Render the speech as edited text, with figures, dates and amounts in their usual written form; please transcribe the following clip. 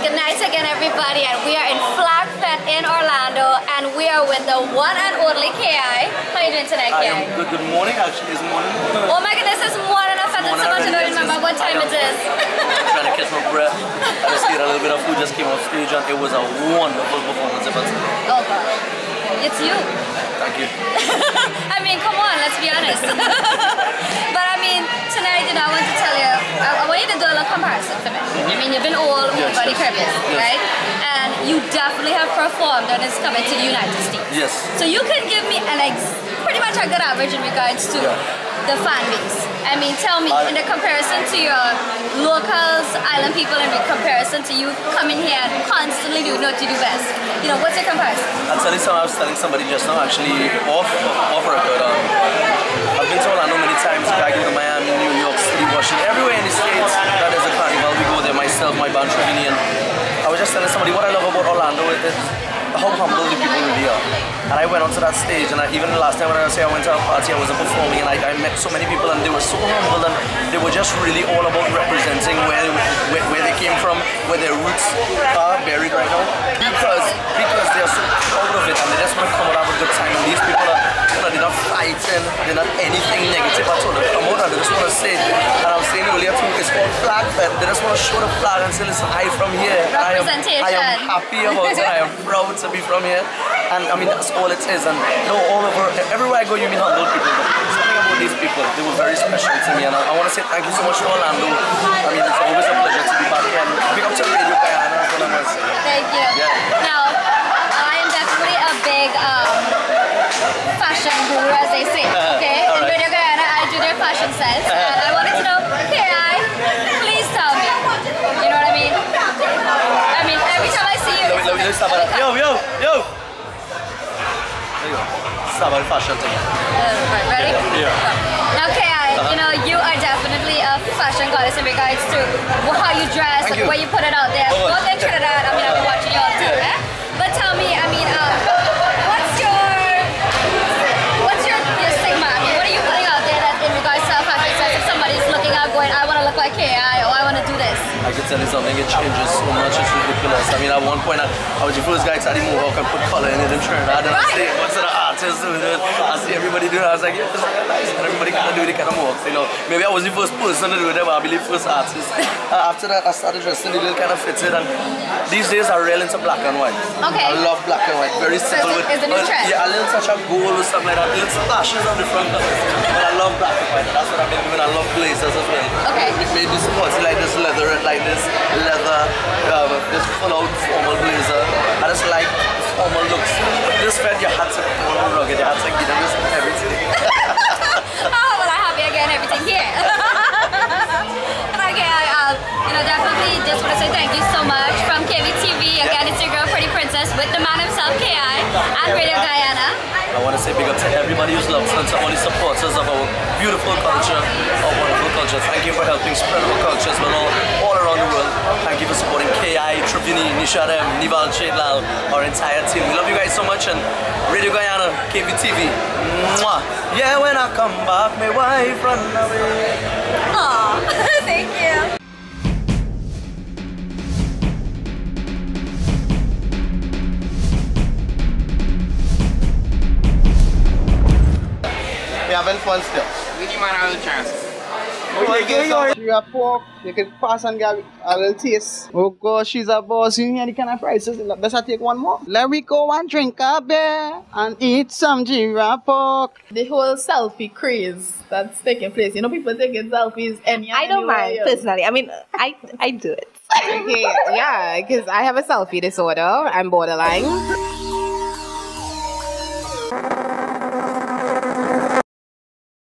Good night again, everybody, and we are in Flag Fest in Orlando, and we are with the one and only KI. How are you doing tonight, KI? Good morning, actually. It's morning. Oh my goodness, it's more than enough. I so much I don't remember what time it is. Trying to catch my breath. I just ate a little bit of food, just came off stage, and it was a wonderful performance. Oh God, it's you. Thank you. I mean, come on, let's be honest. But I mean, tonight, I want to tell you, I want you to do a little comparison for me. I mean, you've been all over the Caribbean, right? And you definitely have performed when it's coming to the United States. Yes. So you can give me pretty much a good average in regards to the fan base. I mean, tell me, in the comparison to your locals, island people, in comparison to you coming here and constantly doing what you do best, what's your comparison? I'll tell you something. I was telling somebody just now, actually, off record. I've been to Orlando many times, back into Miami, New York City, Washington, everywhere in the States that there's a carnival. We go there, myself, my band, Trevinian. I was just telling somebody what I love about Orlando is how humble the people really are. And I went onto that stage, and even the last time when I went to a party, I wasn't performing, and I met so many people, and they were so humble, and they were just really all about representing where they came from, where their roots are buried right now, because they are so proud of it, and they just want to come out and have a good time. And these people are, they're not fighting, they're not anything negative at all. They come out and they just want to say, and I was saying earlier too, it's called Flag Fest. They just want to show the flag and say, listen, I'm from here. I am happy about it. I am proud to be from here. And I mean, that's all it is. And all over, everywhere I go, you meet humble people. But something about these people, they were very special to me. And I want to say thank you so much to Orlando. I mean, it's always a pleasure to be back here. And big up to Radio Guyana, that's what I'm going to say. Thank you. Yeah. Now, I am definitely a big fashion guru, as they say. Okay? In Radio Guyana, I do their fashion sets. And I wanted to know, KI, please tell me. You know what I mean? I mean, every time I see you, Yo! There you go. It's about fashion thing. Ready? Yeah. Now, KI, you are definitely a fashion goddess in regards to how you dress and the way you put it out there. Both in Trinidad, I mean, I've been watching you all the time, But tell me, I mean, what's your stigma? I mean, what are you putting out there that in regards to fashion sense? If somebody's looking out going, I want to look like KI, or I want to do this. I can tell you something, it changes so much, it's ridiculous. I mean, at one point, I was the first guy to the Mohawk and put color in it in Trinidad, and I say, what's the artist doing it? I see everybody doing it, I was like, yeah, this is nice, and everybody kind of do the kind of Mohawks, Maybe I was the first person to do it, but I believe first artist. After that, I started dressing the little kind of fitted, and these days I'm real into black and white. Okay. I love black and white, very simple. So is the new trend? Yeah, a little touch of gold or something like that, little splashes on the front of it. But I love black and white, and that's what I've been doing. I love blazers as well. Okay. Maybe sporty like this leather, this full-out formal blazer. I just like formal looks. This fed, you had to come on rugged, you had to give them everything. Oh, well, I'm happy again, everything here. And again, definitely just want to say thank you so much from KVTV. Again, it's your girl, Pretty Princess, with the man himself, KI, and Radio Guyana. I want to say big up to everybody who's loved us, to all the supporters of our beautiful culture, our wonderful culture. Thank you for helping spread our cultures all around the world. Thank you for supporting KI, Trevini, Nishadem, Nival, Chedlal, our entire team. We love you guys so much, and Radio Guyana, KVTV. Mwah. Yeah, when I come back, my wife run away. Aw, thank you. We having fun still. Which man have the chance? You have pork, you can pass and get a little taste. Oh gosh, she's a boss, you hear the kind of prices. Let's take one more. Let me go and drink a beer and eat some giraffe pork. The whole selfie craze that's taking place. People taking selfies I don't mind, personally. I mean, I do it. Okay, yeah, because I have a selfie disorder. I'm borderline.